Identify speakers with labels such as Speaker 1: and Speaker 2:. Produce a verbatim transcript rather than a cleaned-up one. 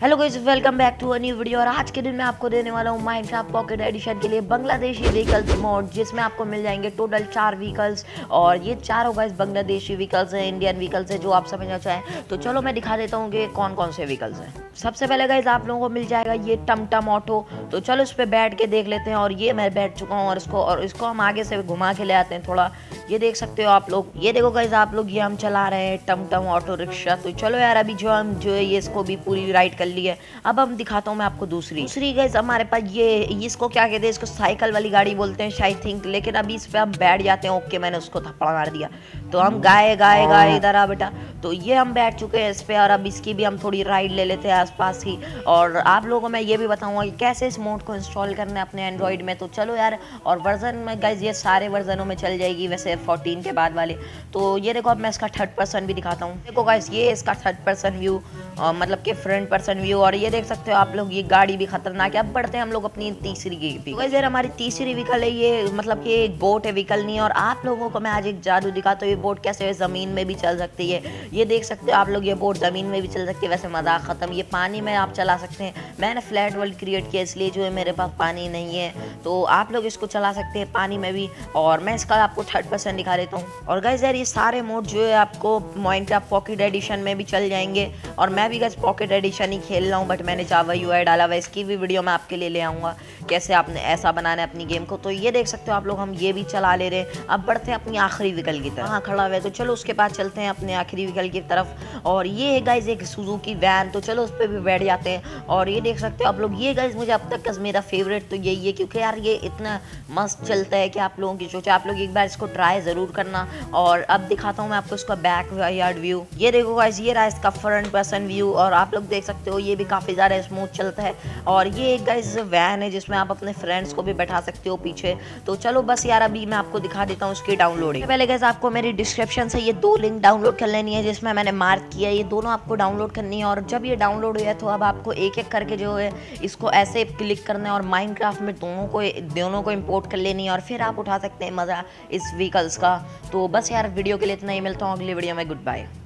Speaker 1: Hello guys, welcome back to a new video. और आज के दिन मैं आपको देने वाला हूँ माइनक्राफ्ट पॉकेट एडिशन के लिए बांग्लादेशी व्हीकल्स मोड, जिसमें आपको मिल जाएंगे टोटल चार व्हीकल्स। और ये चारों गाइस बांग्लादेशी व्हीकल्स हैं, इंडियन व्हीकल्स हैं, जो आप समझना चाहें। तो चलो मैं दिखा देता हूँ कि कौन कौन से व्हीकल्स हैं। सबसे पहले गाइस आप लोगों को मिल जाएगा ये टमटम ऑटो। तो चलो इस पर बैठ के देख लेते हैं। और ये मैं बैठ चुका हूँ और इसको और इसको हम आगे से घुमा के ले आते हैं थोड़ा। ये देख सकते हो आप लोग, ये देखो गाइस आप लोग, ये हम चला रहे हैं टमटम ऑटो रिक्शा। तो चलो यार, अभी जो हम जो है ये इसको भी पूरी राइड कर ली है। अब हम दिखाता हूँ मैं आपको दूसरी दूसरी गाइस हमारे पास ये इसको क्या कहते हैं, इसको साइकिल वाली गाड़ी बोलते हैं शायद थिंक। लेकिन अभी इस पे हम बैठ जाते हैं। ओके, मैंने उसको थप्पड़ मार दिया। तो हम गाए गाए गाए इधर आ बेटा। तो ये हम बैठ चुके हैं इस पे और अब इसकी भी हम थोड़ी राइड ले लेते हैं आसपास ही। और आप लोगों को मैं ये भी बताऊंगा कि कैसे इस मोड को इंस्टॉल करना है अपने एंड्रॉइड में। तो चलो यार, और वर्जन में गाइस ये सारे वर्जनों में चल जाएगी वैसे फोर्टीन के बाद वाले। तो ये देखो, अब मैं इसका थर्ड पर्सन भी दिखाता हूँ। देखो गाइस, ये इसका थर्ड पर्सन व्यू, मतलब कि फ्रंट पर्सन व्यू। और ये देख सकते हो आप लोग, ये गाड़ी भी खतरनाक है। अब बढ़ते हैं हम लोग अपनी तीसरी पे। गाइस यार, हमारी तीसरी व्हीकल है ये, मतलब कि एक बोट है, व्हीकल नहीं है। और आप लोगों को मैं आज एक जादू दिखाता हूँ, ये बोट कैसे जमीन में भी चल सकती है। ये देख सकते हो आप लोग, ये बोट जमीन में भी चल सकती है। वैसे मजाक खत्म, ये पानी में आप चला सकते हैं। मैंने फ्लैट वर्ल्ड क्रिएट किया इसलिए जो है मेरे पास पानी नहीं है, तो आप लोग इसको चला सकते हैं पानी में भी। और मैं इसका आपको थर्ड पर्सन दिखा देता हूँ। और गाइस यार, ये सारे मोड जो है आपको माइनक्राफ्ट पॉकेट एडिशन में भी चल जाएंगे। और मैं भी गाइस पॉकेट एडिशन ही खेल रहा हूँ, बट मैंने जावा यूआई डाला हुआ, इसकी भी वीडियो मैं आपके लिए ले आऊँगा कैसे आपने ऐसा बनाना है अपनी गेम को। तो ये देख सकते हो आप लोग, हम ये भी चला ले रहे हैं। अब बढ़ते हैं अपनी आखिरी व्हीकल की तरफ। हाँ खड़ा हुआ है, तो चलो उसके बाद चलते हैं अपने आखिरी व्हीकल की तरफ। और ये है गाइस एक सुजुकी वैन। तो चलो उस पर भी बैठ जाते हैं। और ये देख सकते हो आप लोग, ये गाइस मुझे अब तक का मेरा फेवरेट तो यही है, क्योंकि यार ये इतना मस्त चलता है कि आप लोगों की सोचा आप लोग एक बार इसको ट्राई ज़रूर करना। और अब दिखाता हूँ मैं आपको इसका बैक यार्ड व्यू। ये देखो गाइस, ये रहा इसका फ्रंट पर्सन व्यू। और आप लोग देख सकते हो ये भी काफ़ी ज़्यादा स्मूथ चलता है। और ये एक गाइस वैन है जिसमें आप अपने फ्रेंड्स को भी बैठा सकते हो पीछे। तो चलो बस यार, अभी मैं आपको दिखा देता हूँ उसकी डाउनलोडिंग। पहले गाइस आपको मेरी डिस्क्रिप्शन से ये दो लिंक डाउनलोड कर लेनी है जिसमें मैंने मार्क किया, ये दोनों आपको डाउनलोड करनी है। और जब ये डाउनलोड हुआ है तो अब आपको एक एक करके जो है इसको ऐसे क्लिक करना है और माइनक्राफ्ट में दोनों को दोनों को इंपोर्ट कर लेनी है। और फिर आप उठा सकते हैं मज़ा इस व्हीकल्स का। तो बस यार, वीडियो के लिए इतना ही। मिलता हूँ अगली वीडियो में। Good bye.